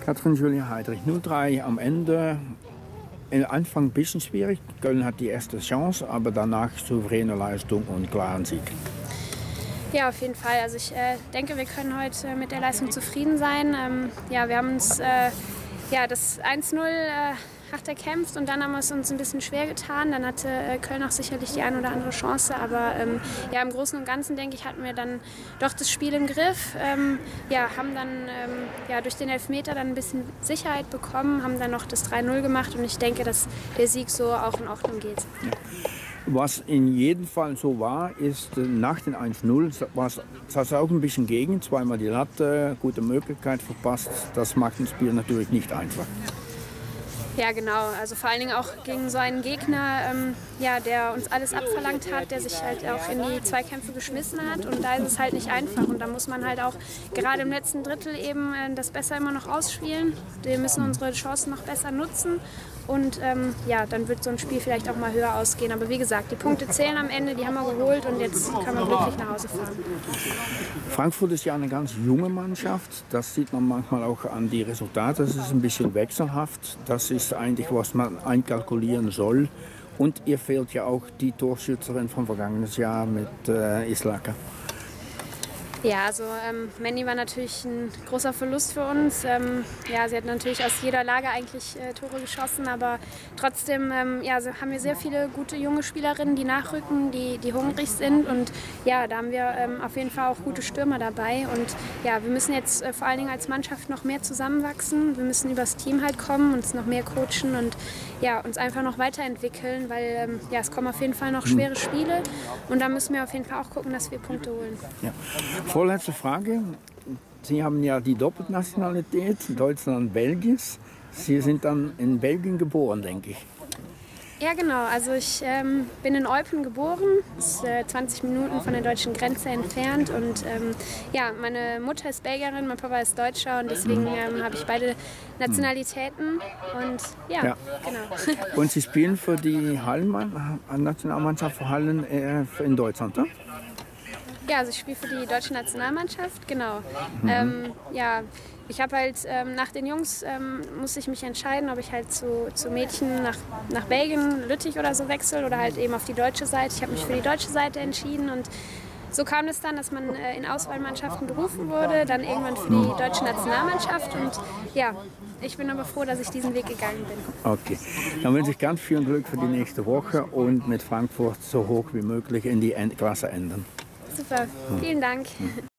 Katrin-Julia Heidrich, 0-3 am Ende. Am Anfang ein bisschen schwierig. Köln hat die erste Chance, aber danach souveräne Leistung und klaren Sieg. Ja, auf jeden Fall. Also ich denke, wir können heute mit der Leistung zufrieden sein. Ja, wir haben uns das 1-0 hart erkämpft und dann haben wir es uns ein bisschen schwer getan. Dann hatte Köln auch sicherlich die eine oder andere Chance, aber ja, im Großen und Ganzen, denke ich, hatten wir dann doch das Spiel im Griff. Haben dann durch den Elfmeter dann ein bisschen Sicherheit bekommen, haben dann noch das 3-0 gemacht und ich denke, dass der Sieg so auch in Ordnung geht. Ja. Was in jedem Fall so war, ist nach den 1-0 sah es auch ein bisschen gegen, zweimal die Latte, gute Möglichkeit verpasst. Das macht ein Spiel natürlich nicht einfach. Ja, genau. Also vor allen Dingen auch gegen so einen Gegner, der uns alles abverlangt hat, der sich halt auch in die Zweikämpfe geschmissen hat. Und da ist es halt nicht einfach. Und da muss man halt auch gerade im letzten Drittel eben das besser immer noch ausspielen. Wir müssen unsere Chancen noch besser nutzen. Und dann wird so ein Spiel vielleicht auch mal höher ausgehen. Aber wie gesagt, die Punkte zählen am Ende, die haben wir geholt und jetzt können wir glücklich nach Hause fahren. Frankfurt ist ja eine ganz junge Mannschaft. Das sieht man manchmal auch an die Resultate. Das ist ein bisschen wechselhaft. Das ist eigentlich, was man einkalkulieren soll. Und ihr fehlt ja auch die Torschützerin vom vergangenen Jahr mit Islaka. Ja, also Mandy war natürlich ein großer Verlust für uns. Sie hat natürlich aus jeder Lage eigentlich Tore geschossen, aber trotzdem haben wir sehr viele gute junge Spielerinnen, die nachrücken, die hungrig sind und ja, da haben wir auf jeden Fall auch gute Stürmer dabei und ja, wir müssen jetzt vor allen Dingen als Mannschaft noch mehr zusammenwachsen. Wir müssen übers Team halt kommen, uns noch mehr coachen und ja, uns einfach noch weiterentwickeln, weil es kommen auf jeden Fall noch schwere Spiele und da müssen wir auf jeden Fall auch gucken, dass wir Punkte holen. Ja. Vorletzte Frage. Sie haben ja die Doppelnationalität, Deutschland und Belgien. Sie sind dann in Belgien geboren, denke ich. Ja, genau. Also ich bin in Eupen geboren, ist 20 Minuten von der deutschen Grenze entfernt. Und meine Mutter ist Belgierin, mein Papa ist Deutscher und deswegen habe ich beide Nationalitäten. Und ja, genau. Und Sie spielen für die Nationalmannschaft für Hallen in Deutschland, oder? Ja, also ich spiele für die deutsche Nationalmannschaft, genau. Ich habe halt nach den Jungs musste ich mich entscheiden, ob ich halt zu Mädchen nach Belgien, Lüttich oder so wechsle oder halt eben auf die deutsche Seite. Ich habe mich für die deutsche Seite entschieden und so kam es dann, dass man in Auswahlmannschaften berufen wurde, dann irgendwann für die deutsche Nationalmannschaft und ja, ich bin aber froh, dass ich diesen Weg gegangen bin. Okay, dann wünsche ich ganz viel Glück für die nächste Woche und mit Frankfurt so hoch wie möglich in die Klasse enden. Super, vielen Dank.